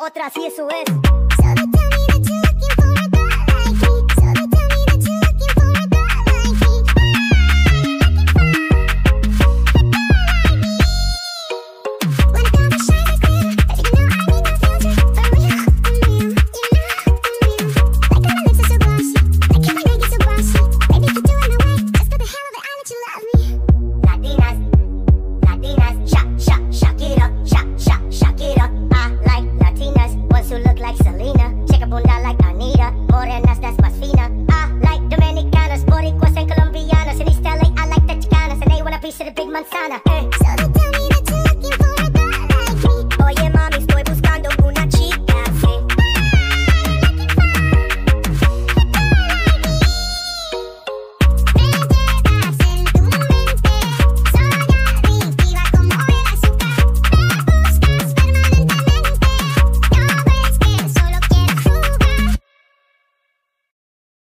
Otra, sí, eso es. So they tell me that you're looking for a girl like me. So they tell me that you're looking for a girl like me. When a girl that shines like glitter, you know I need no filter. For real, for real, you know, for real. Like how my lips are so glossy, like how my neck is so glossy. Baby, if you do it my way, just for the hell of it, I'll let you love me. Latinas, Latinas, shock it up, shock it up. I like Latinas, ones who look like Selena, shake a bunda like Anita, morenas, that's más fina.